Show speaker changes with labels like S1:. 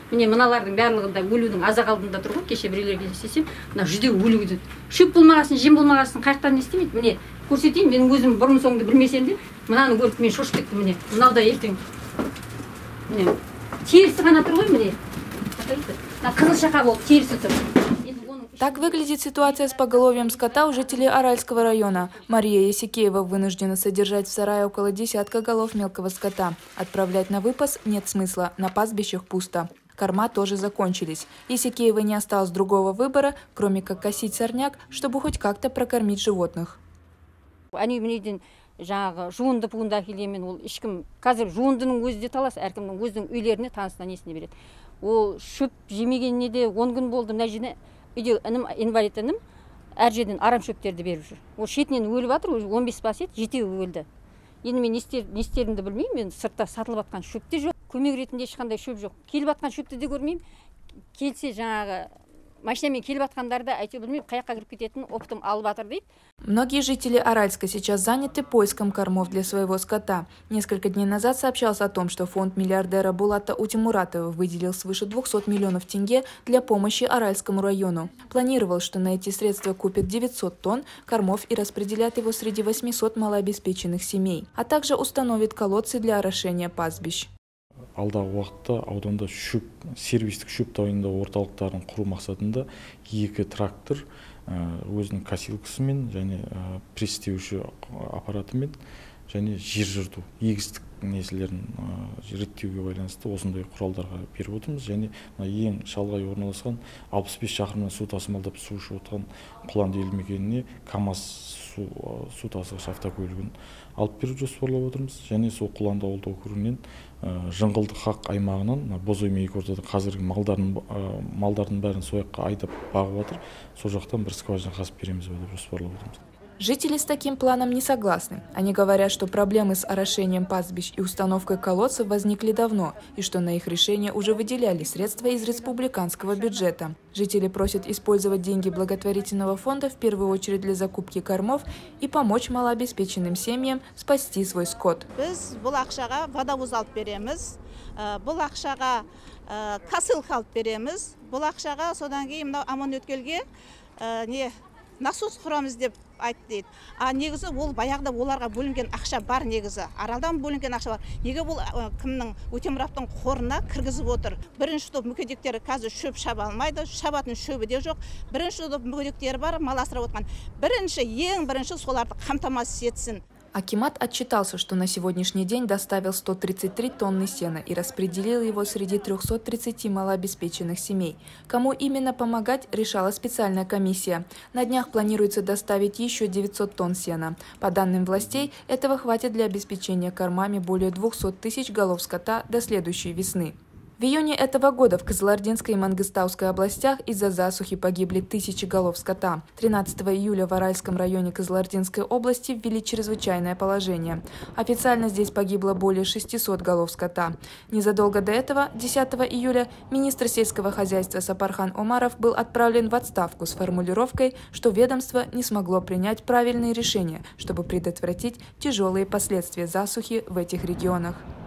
S1: Міне мыналардың барлығында өлудің азақ алдында тұр ғой. Кеше біреулерге істесем, мына жүдеу өлуді. Шөп болмағасын, жем болмағасын қайықтан не істемейді. Міне көрсетейін, менің өзім бұрын соңды білмесем де, мынаны көріп мен шошып кеттім. Міне мыналда ертең. Міне терісі ғана тұр ғой, міне. Қызыл шақа болып терісі тұр.
S2: Так выглядит ситуация с поголовьем скота у жителей Аральского района. Мария Есикеева вынуждена содержать в сарае около десятка голов мелкого скота. Отправлять на выпас нет смысла, на пастбищах пусто. Корма тоже закончились. Есикеевой не осталось другого выбора, кроме как косить сорняк, чтобы хоть как-то прокормить животных.
S1: Они менен жаңағы жуынды пуынды әкелгенмен ол ешкім қазір жуындының өзі де талас, әркімнің өзінің үйлеріне танысына несіне береді. Ол шөп жемегеніне де 10 күн болды. Мына жерде үйде інім инвалид інім әр жерден арам шөптерді беріп жүр. Ол шетінен өліп жатыр, 15 бас еді, 7-еуі өлді. Енді мен не істерімді білмеймін, мен сыртта сатылып жатқан шөп те жоқ. Көмек ретінде ешқандай шөп жоқ. Келіп жатқан шөпті де көрмеймін. Келсе жаңағы машинамен келіп жатқандарды әйтеуір білмеймін, қаяққа кіріп кететін оптым алып жатыр дейді.
S2: Многие жители Аральска сейчас заняты поиском кормов для своего скота. Несколько дней назад сообщалось о том, что фонд миллиардера Булата Утимуратова выделил свыше 200 миллионов тенге для помощи Аральскому району. Планировал, что на эти средства купят 900 тонн кормов и распределят его среди 800 малообеспеченных семей, а также установит колодцы для орошения пастбищ.
S3: Алдағы уақытта ауданда сервистік шөп дайындау орталықтарын құру мақсатында 2 трактор өзінің косилкасымен және пресстеуші аппаратымен және жер жырту егістік несілерін реттеуге байланысты осындай құралдарға беріп отырмыз. Және ең шалғай орналасқан 65 шақырымнан су тасымалдап су ішіп отырған Құланды елді мекеніне КАМАЗ су тасығыш автокөлігін алып беру жоспарлап отырмыз. Және сол Құланды ауылдық округінен Жыңғылды хақ аймағынан Бозой Мейкордада қазіргі малдардың бәрін сояққа айдап бағып жатыр. Сол жақтан бір скважина қазып береміз деп жоспарлап отырмыз.
S2: Жители с таким планом не согласны. Они говорят, что проблемы с орошением пастбищ и установкой колодцев возникли давно, и что на их решение уже выделяли средства из республиканского бюджета. Жители просят использовать деньги благотворительного фонда в первую очередь для закупки кормов и помочь малообеспеченным семьям спасти свой скот.
S4: Біз бұл ақшаға водовоз алып береміз, бұл ақшаға косилка алып береміз, бұл ақшаға содан кейін аман өткелге насос құрамыз деп айтты дейді. Негізі ол баяғыда оларға бөлінген ақша бар негізі. Аралдан бөлінген ақша бар. Неге бұл кімнің Утимуратовтың қорына кіргізіп отыр? Бірінші топ мүгедектері қазір шөп шаба алмайды, шабатын шөбі де жоқ. Бірінші топ мүгедектері бар, мал асырап отқан. Ең бірінші соларды қамтамасыз етсін.
S2: Акимат отчитался, что на сегодняшний день доставил 133 тонны сена и распределил его среди 330 малообеспеченных семей. Кому именно помогать, решала специальная комиссия. На днях планируется доставить еще 900 тонн сена. По данным властей, этого хватит для обеспечения кормами более 200 тысяч голов скота до следующей весны. В июне этого года в Кызылординской и Мангыстауской областях из-за засухи погибли тысячи голов скота. 13 июля в Аральском районе Кызылординской области ввели чрезвычайное положение. Официально здесь погибло более 600 голов скота. Незадолго до этого, 10 июля, министр сельского хозяйства Сапархан Омаров был отправлен в отставку с формулировкой, что ведомство не смогло принять правильные решения, чтобы предотвратить тяжелые последствия засухи в этих регионах.